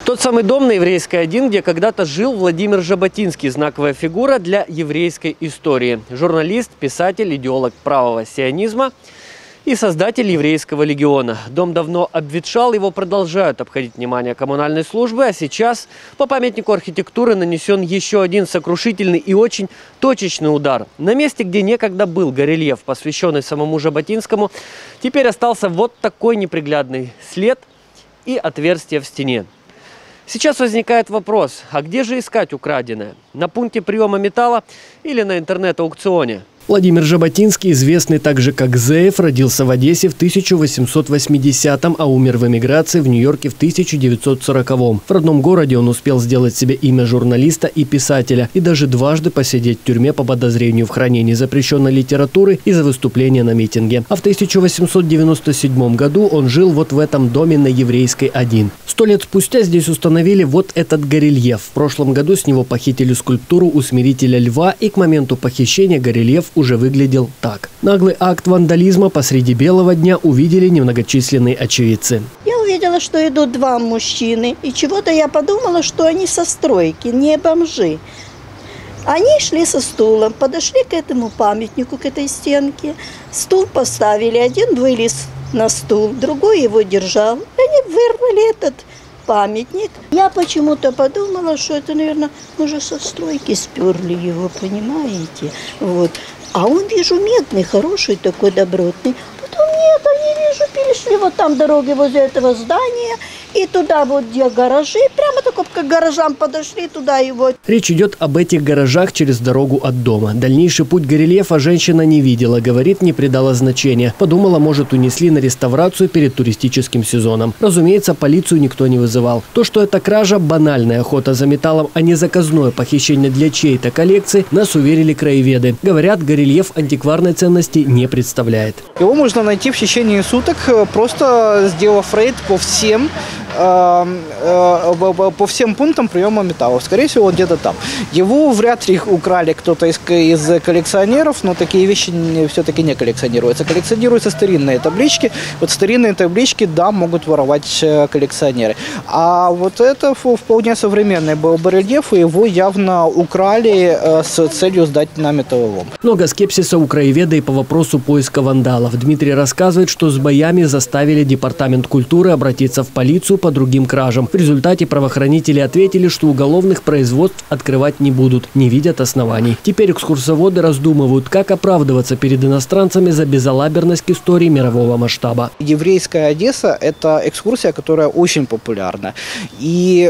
Тот самый дом на Еврейской 1, где когда-то жил Владимир Жаботинский, знаковая фигура для еврейской истории. Журналист, писатель, идеолог правого сионизма и создатель еврейского легиона. Дом давно обветшал, его продолжают обходить внимание коммунальной службы, а сейчас по памятнику архитектуры нанесен еще один сокрушительный и очень точечный удар. На месте, где некогда был горельеф, посвященный самому Жаботинскому, теперь остался вот такой неприглядный след и отверстие в стене. Сейчас возникает вопрос, а где же искать украденное? На пункте приема металла или на интернет-аукционе? Владимир Жаботинский, известный также как Зеев, родился в Одессе в 1880-м, а умер в эмиграции в Нью-Йорке в 1940-м. В родном городе он успел сделать себе имя журналиста и писателя и даже дважды посидеть в тюрьме по подозрению в хранении запрещенной литературы и за выступление на митинге. А в 1897 году он жил вот в этом доме на Еврейской 1. 100 лет спустя здесь установили вот этот горельеф. В прошлом году с него похитили скульптуру усмирителя льва, и к моменту похищения горельеф уже выглядел так. Наглый акт вандализма посреди белого дня увидели немногочисленные очевидцы. Я увидела, что идут два мужчины, и чего-то я подумала, что они со стройки, не бомжи. Они шли со стулом, подошли к этому памятнику, к этой стенке. Стул поставили, один вылез на стул, другой его держал. Они вырвали этот памятник. Я почему-то подумала, что это, наверное, мы же со стройки сперли его, понимаете? Вот. А он, вижу, медный, хороший такой, добротный. Потом нет, они, вижу, перешли вот там дороги возле этого здания. И туда вот где гаражи, прямо только к гаражам подошли, туда и вот. Речь идет об этих гаражах через дорогу от дома. Дальнейший путь горельефа женщина не видела, говорит, не придала значения. Подумала, может, унесли на реставрацию перед туристическим сезоном. Разумеется, полицию никто не вызывал. То, что это кража, банальная охота за металлом, а не заказное похищение для чьей-то коллекции, нас уверили краеведы. Говорят, горельеф антикварной ценности не представляет. Его можно найти в течение суток, просто сделав рейд по всем пунктам приема металлов. Скорее всего, он где-то там. Его вряд ли украли кто-то из коллекционеров, но такие вещи все-таки не коллекционируются. Коллекционируются старинные таблички. Вот старинные таблички, да, могут воровать коллекционеры. А вот это вполне современный был барельеф, и его явно украли с целью сдать на металлолом. Много скепсиса у краеведа и по вопросу поиска вандалов. Дмитрий рассказывает, что с боями заставили департамент культуры обратиться в полицию по другим кражам. В результате правоохранители ответили, что уголовных производств открывать не будут, не видят оснований. Теперь экскурсоводы раздумывают, как оправдываться перед иностранцами за безалаберность истории мирового масштаба. Еврейская Одесса – это экскурсия, которая очень популярна. И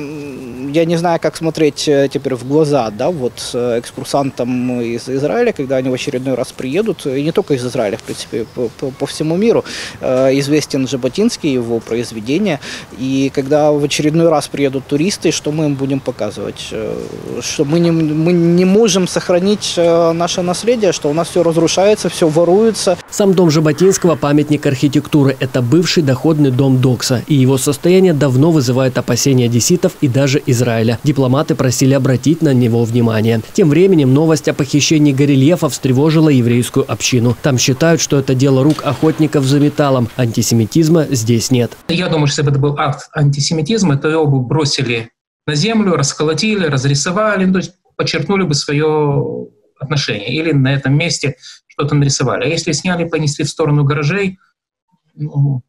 я не знаю, как смотреть теперь в глаза, да, вот экскурсантам из Израиля, когда они в очередной раз приедут, и не только из Израиля, в принципе, по всему миру. Известен Жаботинский, его произведение. И когда в очередной раз приедут туристы, что мы им будем показывать? Что мы не можем сохранить наше наследие, что у нас все разрушается, все воруется. Сам дом Жаботинского – памятник архитектуры. Это бывший доходный дом Докса. И его состояние давно вызывает опасения одесситов и даже Израиля. Дипломаты просили обратить на него внимание. Тем временем новость о похищении горельефа встревожила еврейскую общину. Там считают, что это дело рук охотников за металлом. Антисемитизма здесь нет. Я думаю, что если бы это был акт антисемитизма, то его бы бросили на землю, расколотили, разрисовали, то есть подчеркнули бы свое отношение. Или на этом месте что-то нарисовали. А если сняли, понесли в сторону гаражей, ну,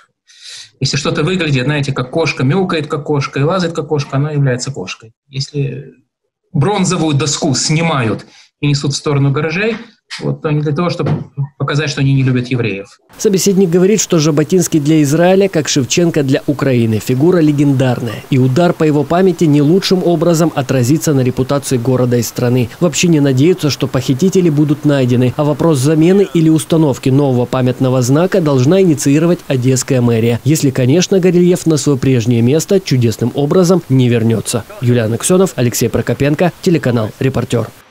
если что-то выглядит, знаете, как кошка, мяукает как кошка и лазает как кошка, она является кошкой. Если бронзовую доску снимают и несут в сторону гаражей, вот, то не для того, чтобы показать, что они не любят евреев. Собеседник говорит, что Жаботинский для Израиля, как Шевченко для Украины. Фигура легендарная. И удар по его памяти не лучшим образом отразится на репутации города и страны. Вообще не надеются, что похитители будут найдены. А вопрос замены или установки нового памятного знака должна инициировать Одесская мэрия. Если, конечно, горельеф на свое прежнее место чудесным образом не вернется. Юлиан Аксенов, Алексей Прокопенко, телеканал «Репортер».